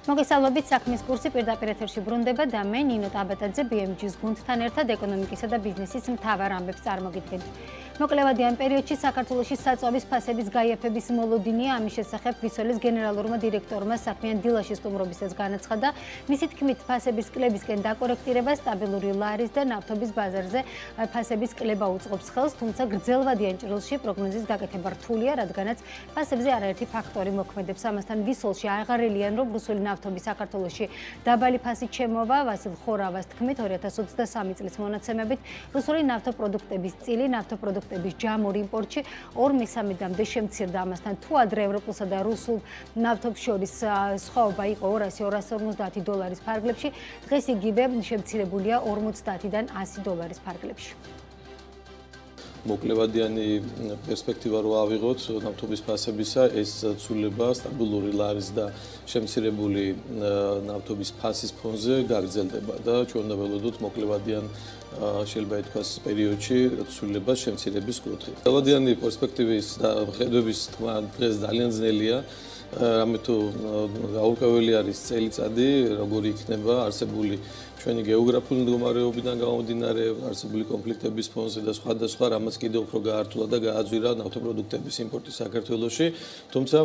მოგესალმებით, საქმის კურსი პირდაპირ ეთერში ბრუნდება და მე ნინო ტაბეტაძე BMG-ს გუნდთან ერთად ეკონომიკისა და ბიზნესის მთავარ ამბებს წარმოგიდგენთ. მოკლევადიან პერიოდში საქართველოში საწვავის ფასების გაიაფების მოლოდინია, ამის შესახებ ვისოლის გენერალურმა დირექტორმა საქმიან დილაში სტუმრობისას განაცხადა. მისი თქმით, ფასების კლებისკენ დაკორექტირება სტაბილური ლარის და ნავთობის ბაზარზე ფასების კლება უწყობს ხელს, თუმცა გრძელვადიან ჭრილში პროგნოზის გაკეთება რთულია, რადგანაც ფასებზე არაერთი ფაქტორი მოქმედებს. ამასთან ვისოლში აღარელიან, რომ რუსული ნავთობის საქართველოში დაბალი ფასით შემოვა. ვასილ ხორავას თქმით, 2023 წლის მონაცემებით რუსული ნავთობპროდუქტების წილი ნავთობპროდუქტების ჯამურ იმპორტში 2/3-მდე შემცირდა. ამასთან თუ ადრე ევროპულსა და რუსულ ნავთობს შორის სხვაობა იყო $200-250 ფარგლებში, დღეს იგივე შემცირებულია $50-დან $100 ფარგლებში. მოკლევადიანი პერსპექტივა რო ავიღოთ ნავთობის ფასებისა, ეს ცვლილება სტაბილური ლარის და შემცირებული ნავთობის ფასის ფონზე გაგრძელდება და ჩვენ უნდა ველოდოთ მოკლევადიან შეიძლება ითქვას პერიოდში ცვლილებას შემცირების კუთხით. მოკლევადიანი პერსპექტივის და ხედვების თქმა დღეს ძალიან ძნელია. რამე თუ გაურკვეველი არის წელიწადი, როგორი იქნება არსებული ჩვენი გეოგრაფიული მდგომარეობიდან გამომდინარე, არსებული კონფლიქტების ფონზე და სხვადასხვა რამაც კიდევ უფრო გაართულა და გააძვირა ნავთობპროდუქტების იმპორტი საქართველოში. თუმცა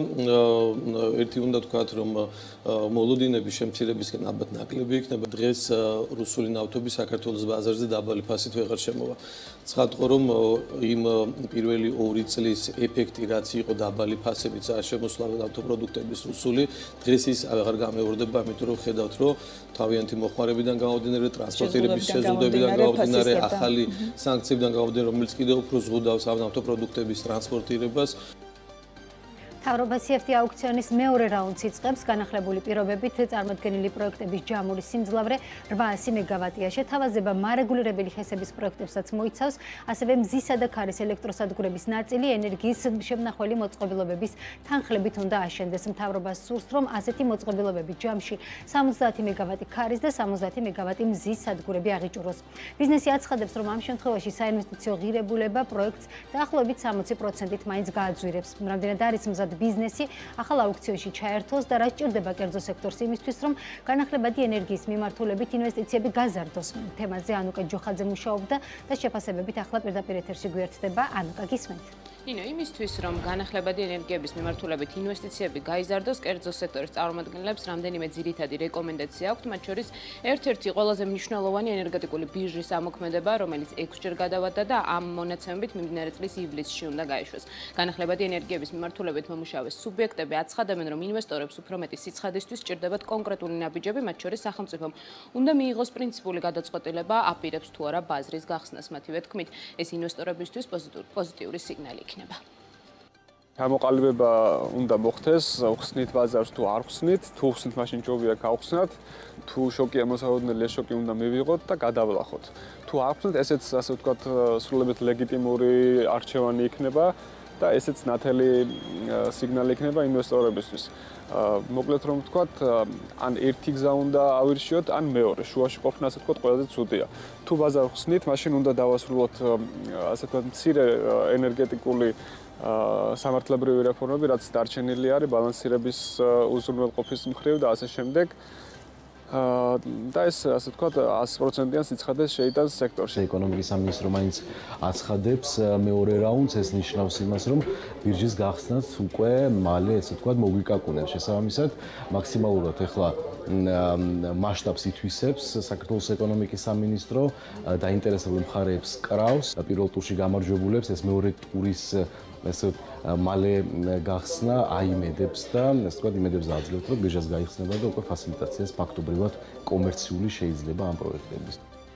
ერთი უნდა ვთქვათ, რომ მოლოდინების შემცირებისკენ ალბათ ნაკლები იქნება. დღეს რუსული ნავთობი საქართველოს ბაზარზე დაბალი ფასით ვეღარ შემოვა. ცხადყო, რომ იმ პირველი 2 წლის ეფექტი, რაც იყო დაბალი ფასებით შემოსვლა ნავთობპროდუქტების რუსული, დღეს ის აღარ გამეორდება, ამიტომ რომ ხედავთ, რომ თავიანთი მოხმარებიდან გამომდინარე, ტრანსპორტირების შეზღუდვებიდან გამომდინარე, ახალი სანქციებიდან გამომდინარე, რომელიც კიდევ უფრო ზღუდავს ამ ნავთობპროდუქტების ტრანსპორტირებას. მთავრობა CFD აუქციონის მეორე რაუნდს იწყებს. განახლებული პირობებით წარმოდგენილი პროექტების ჯამური სიმძლავრე 800 მეგავატია. შეთავაზება მარეგულირებელი ხესების პროექტებსაც მოიცავს, ასევე მზისა და ქარის ელექტროსადგურების ნაწილი ენერგიის შემნახველი მოწყობილობების თანხლებით უნდა აშენდეს. მთავრობა სურს, რომ ასეთი მოწყობილობები ჯამში 70 მეგავატი ქარის და 70 მეგავატი მზის სადგურები აღიჭუროს. ბიზნესი აცხადებს, რომ ამ შემთხვევაში საინვესტიციო ღირებულება პროექტს დაახლოებით 60%-ით მაინც გააძვირებს. რამდენად არის მზად ბიზნესი ახალ აუქციონში ჩაერთოს და რა სჭირდება კერძო სექტორს იმისთვის, რომ განახლებადი ენერგიის მიმართულებით ინვესტიციები გაზარდოს. თემაზე ანუკა ჯოხაძე მუშაობდა და შეფასებებით ახლა პირდაპირ ეთერში გვერდდება. ანუკა, გისმენთ? ნინო, იმისთვის, რომ განახლებადი ენერგიების მიმართულებით ინვესტიციები გაიზარდოს, კერძო სექტორის წარმომადგენლებს რამდენიმე ძირითადი რეკომენდაცია აქვთ, მათ შორის ერთ-ერთი ყველაზე მნიშვნელოვანი ენერგეტიკული ბირჟის ამოქმედება, რომელიც 6-ჯერ გადავადა და ამ მონაცემებით მიმდინარე წლის ივლისში უნდა გაიშვეს. განახლებადი ენერგიების მიმართულებით მომუშავე სუბიექტები აცხადებენ, რომ ინვესტორებს უფრო მეტი სიცხადისთვის სჭირდებათ კონკრეტული ნაბიჯები, მათ შორის სახელმწიფომ უნდა მიიღოს პრინციპული გადაწყვეტილება, აპირებს თუ არა ბაზრის გახსნას. მათივე თქმით, ეს ინვესტორებისთვის პოზიტიური სიგნალი იქნება. გამოყალიბება უნდა მოხდეს, ხსნით ბაზარს თუ არ ხსნით, თუ ხსნით მაშინ ჯობია გავხსნათ, თუ შოკია მოსაოდნელი, ეს შოკი უნდა მივიღოთ და გადავლახოთ. თუ არ ხსნით, ესეც ასე ვთქვათ, სრულებით ლეგიტიმური არჩევანი იქნება და ესეც ნათელი სიგნალი იქნება ინვესტორებისთვის. მოკლედ რომ ვთქვათ, ან ერთი გზა უნდა ავირჩიოთ, ან მეორე. შუაში ყოფნა ასე ვთქვათ, ყველაზე ცუდია. თუ ბაზარ ხსნით, მაშინ უნდა დავასრულოთ ასე ვთქვათ, მცირე ენერგეტიკული სამართლებრივი რეფორმები, რაც დარჩენილი არის ბალანსირების უზრუნველყოფის მხრივ და ასე შემდეგ. და ეს ასე ვთქვათ 100%-იან სიცხადეს შეიტანს სექტორში. ეკონომიკის სამინისტრო მაინც აცხადებს მეორე რაუნდს, ეს ნიშნავს იმას, რომ ბირჟის გახსნაც უკვე მალე ესე ვთქვათ მოგვიკაკუნებს. შესაბამისად, მაქსიმალურად ახლა მასშტაბს ითვისებს საქართველოს ეკონომიკის სამინისტრო, დაინტერესებულ მხარეებს კრავს, პირველ ტურში გამარჯვებულებს ეს მეორე ტურის ესე მალე გახსნა აიმედებს და ესე ვთქვათ იმედებს აძლევთ, რომ ბირჟას გაიხსნება და უკვე ფასილიტაციას ფაქტობრივად კომერციული შეიძლება ამ პროექტების.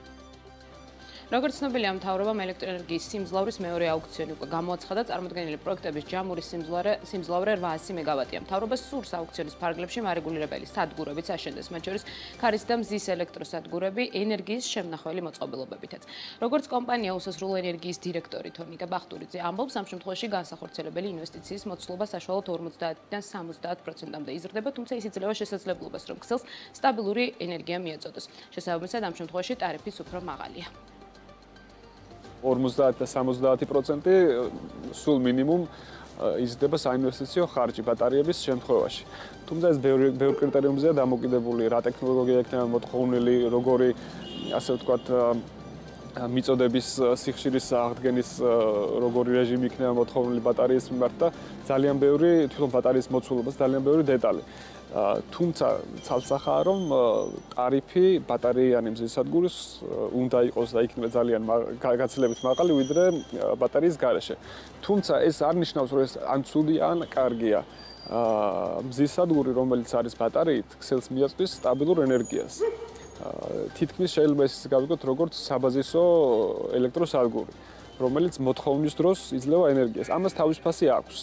როგორც ცნობილია, მთავრობამ ელექტროენერგიის სიმძლავრის მეორე აუქციონი უკვე გამოაცხადა. წარმოდგენილი პროექტების ჯამური სიმძლავრე 800 მეგავატია. მთავრობა სურს აუქციონის ფარგლებში მარეგულირებელი სადგურებიც აშენდეს, მათ შორის ქარის და მზის ელექტროსადგურები ენერგიის შემნახველი მოწყობილობებითაც. როგორც კომპანია უსასრულო ენერგიის დირექტორი თორნიკა ბახტურიძე ამბობს, ამ შემთხვევაში განსახორციელებელი ინვესტიციის მოცულობა საშუალოდ 50-დან 70%-მდე იზრდება, თუმცა ის იძლევა შესაძლებლობას, რომ ქსელს სტაბილური ენერგია მიეწოდოს. შესაბამისად, ამ შემთხვევაში ტარიფიც უფრო მაღალია. 50 და 70% სულ მინიმუმ იზრდება საინვესტიციო ხარჯი ბატარეების შემთხვევაში. თუმცა ეს ბევრ კრიტერიუმზეა დამოკიდებული, რა ტექნოლოგია იქნება მოთხოვნილი, როგორი ასე ვთქვათ მიწოდების სიხშირის აღდგენის როგორი რეჟიმი იქნება მოთხოვნილი ბატარეის მიმართ და ძალიან ბევრი თვითონ ბატარეის მოცულობას ძალიან ბევრი დეტალი. თუმცა ცალსახაა რომ ტარიფი ბატარეიანი მზის სადგურის უნდა იყოს და იქნება ძალიან გაცილებით მაღალი ვიდრე ბატარეის გარეშე. თუმცა ეს არ ნიშნავს რომ ეს ან ცუდი ან კარგია. მზის სადგური რომელიც არის ბატარეით ქსელს მიაწვდის სტაბილურ ენერგიას. თითქმის შეიძლება ეს გავიგოთ როგორც საბაზისო ელექტროსადგური, რომელიც მოთხოვნის დროს იძლევა ენერგიას. ამას თავის ფასი აქვს.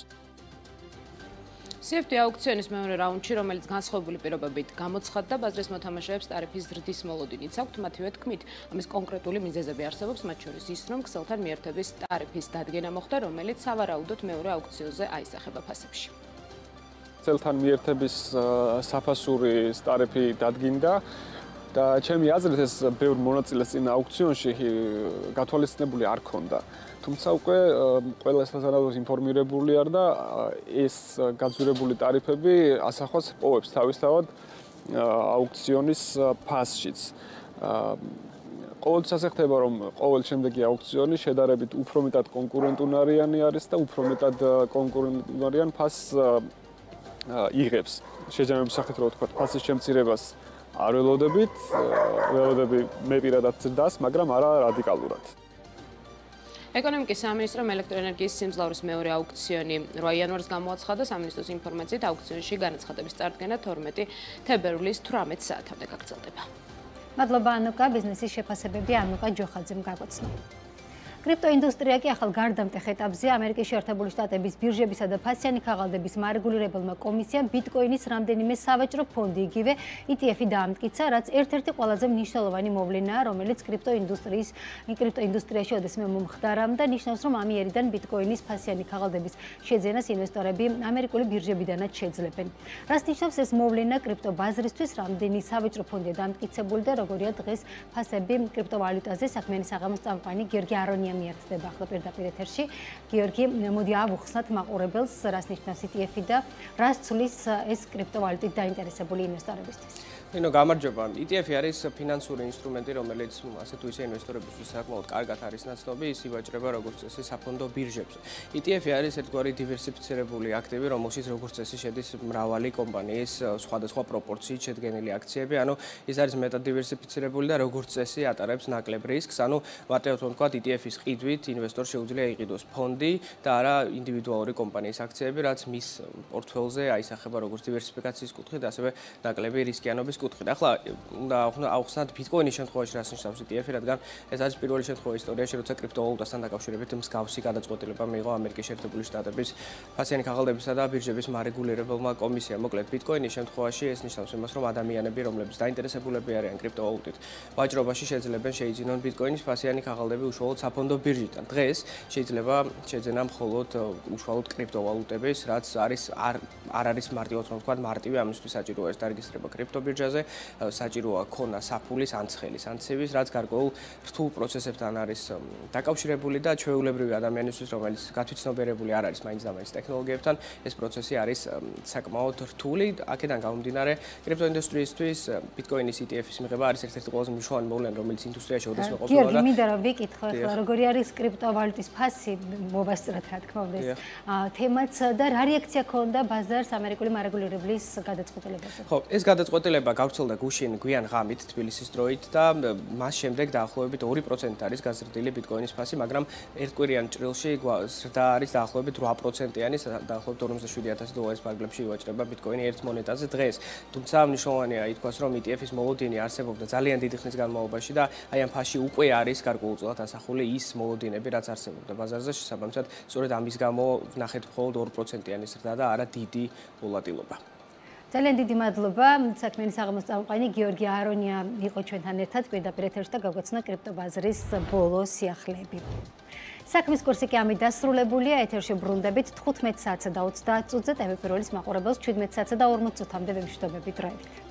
CFD აუქციონის მეორე რაუნდში, რომელიც განსხვავებული პირობებით გამოცხადდა, ბაზრის მოთამაშეებს ტარიფის ზრდის მოლოდინიც აქვთ. მათივე თქმით, ამის კონკრეტული მიზეზები არსებობს, მათ შორის ის, რომ ქსელთან მიერთების ტარიფის დადგენა მოხდა, რომელიც სავარაუდოდ მეორე აუქციონზე აისახება ფასებში. ქსელთან მიერთების საფასურის ტარიფი დადგინდა და ჩემი აზრით ეს ბევრ მონაწილეს წინ აუქციონში გათვალისწინებული არ ქონდა. თუმცა უკვე ყველა საზარალოს ინფორმირებული არ და ეს გაძვირებული ტარიფები ასახვას პოვებს თავისთავად აუქციონის ფასშიც. ყოველთვის ასე ხდება, რომ ყოველ შემდეგი აუქციონი შედარებით უფრო მეტად კონკურენტუნარიანი არის და უფრო მეტად კონკურენტუნარიან ფასს იღებს. შეჯამების სახით რო ვთქვათ, ფასის შემცირებას არ ველოდებით, ველოდები მე პირადად ზრდას, მაგრამ არა რადიკალურად. ეკონომიკის სამინისტრომ ელექტროენერგიის სიმძლავრის მეორე აუქციონი 8 იანვარს გამოაცხადა. სამინისტროს ინფორმაციით აუქციონში განაცხადების წარდგენა 12 თებერვლის 18 საათამდე გაგრძელდება. მადლობა ანუკა, ბიზნესის შეფასებები ანუკა ჯოხაძემ გაგვაცნო. კრიპტოინდუსტრია კი ახალ გარდამტეხ ეტაპზე ამერიკის შეერთებული შტატების ბირჟებისა და ფასიანი ქაღალდების მარეგულირებელმა კომისიამ ბიტკოინის რამდენიმე სავაჭრო ფონდი იგივე ETF-ი დაამტკიცა, რაც ერთ-ერთი ყველაზე მნიშვნელოვანი მოვლენაა, რომელიც კრიპტოინდუსტრიაში ოდესმე მომხდარა და ნიშნავს, რომ ამიერიდან ბიტკოინის ფასიანი ქაღალდების შეძენას ინვესტორები ამერიკული ბირჟებიდანაც შეძლებენ. რაც ნიშნავს, ეს მოვლენა კრიპტობაზრისთვის რამდენი სავაჭრო ფონდია დამტკიცებული და როგორია დღეს ფასები კრიპტოვალუტაზე. საქმიანი საღამოს წამყვანი გიორგი არონია მიერთდება ახლა პირდაპირ ეთერში. გიორგი, მოდი ავუხსნათ მაყურებელს, რას ნიშნავს ETF-ი და რას ცulis ეს კრიპტოვალუტით დაინტერესებული ინვესტორებისთვის. ნინო, გამარჯობა. ETF-ი არის ფინანსური ინსტრუმენტი, რომელიც ასე თუ ისე ინვესტორებისთვის საკმაოდ კარგად არის ნაცნობი, ის ივაჭრება როგორც წესი საფონდო ბირჟებზე. ETF-ი არის ერთგვარი დივერსიფიცირებული აქტივი, რომელშიც როგორც წესი შედის მრავალი კომპანიის სხვადასხვა პროპორციით შედგენილი აქციები, ანუ ის არის მეტად დივერსიფიცირებული და როგორც წესი ატარებს ნაკლებ რისკს, ანუ ვატევთ ვთქვათ ETF-ის ყიდვით ინვესტორს შეუძლია იყიდოს ფონდი და არა ინდივიდუალური კომპანიის აქციები, რაც მის პორტფელზე აისახება როგორც დივერსიფიკაციის კუთხით, ასევე ნაკლები რისკიანობის კუთხით. ახლა უნდა ავხსნათ ბიტკოინის შემთხვევაში რას ნიშნავს ETF-ი, რადგან ეს არის პირველი შემთხვევა ისტორიაში, როცა კრიპტოვალუტასთან დაკავშირებით მსგავსი გადაწყვეტილება მიიღო ამერიკის შეერთებული შტატების ფასიანი ქაღალდებისა და ბირჟების მარეგულირებელმა კომისიამ. მოკლედ, ბიტკოინის შემთხვევაში ეს ნიშნავს იმას, რომ ადამიანები, რომლებიც დაინტერესებულები არიან კრიპტოვალუტით, ვაჭრობაში შეძლებენ შეიძინონ ბიტკოინის ფასიანი ქაღალდები უშუალოდ საფონდო ბირჟიდან. დღეს შეიძლება შეძენა მხოლოდ უშუალოდ კრიპტოვალუტების, რაც არ არის მარტივად ვთქვათ, მარტივი ამისთვის საჭიროა ეს დარეგისტრება კრიპტობირჟაზე, საჭიროა ქონა საფულის ან ცხელის ან ცივის, რაც გარკვეულ რთულ პროცესებთან არის დაკავშირებული და ჩვეულებრივი ადამიანისთვის, რომელიც გათვითცნობიერებული არ არის მაინც და მაინც ტექნოლოგიებთან, ეს პროცესი არის საკმაოდ რთული. აქედან გამომდინარე, კრიპტოინდუსტრიისთვის ბიტკოინის ETF-ის მიღება არის ერთ-ერთი ყველაზე მნიშვნელოვანი მოვლენა, რომელიც ინდუსტრიაში ოდესმე ყოფილა. გიორგი, მინდა რომ ვიკითხო ახლა, როგორი არის კრიპტოვალუტის ფასი, მოვასწროთ რა თქმა უნდა ეს თემაც და რა რეაქცია ქონდა ბაზარს ამერიკული მარეგულირებლის გადაწყვეტილებაზე. ხო, ეს გადაწყვეტილება გავრცელდა გუშინ გვიან ღამით თბილისის დროით და მას შემდეგ დაახლოებით 2% არის გაზრდილი ბიტკოინის ფასი, მაგრამ ერთკვირიან ჭრილში ზრდა არის დაახლოებით 8%-იანი, დაახლოებით $47,000 ფარგლებში ივაჭრება ბიტკოინი ერთ მონეტაზე დღეს. თუმცა მნიშვნელოვანია ითქვას, რომ ETF-ის მოლოდინი არსებობდა ძალიან დიდი ხნის განმავლობაში და აი ამ ფასში უკვე არის გარკვეულწილად ასახული ის მოლოდინები, რაც არსებობდა ბაზარზე, შესაბამისად, სწორედ ამის გამო ვნახეთ მხოლოდ 2%-იანი ზრდა და არა დიდი ვოლატილობა. ძალიან დიდი მადლობა. საქმიანი საღამოს წამყვანი გიორგი არონია იყო ჩვენთან ერთად პირდაპირ ეთერში და გაგვაცნო კრიპტობაზრის ბოლო სიახლეები. საქმის კურსი კი ამით დასრულებულია. ეთერში ბრუნდებით 15 საათსა და 30 წუთზე, TV პირველის მაყურებელს 17 საათსა და 40 წუთამდე ვემშვიდობებით. დროებით.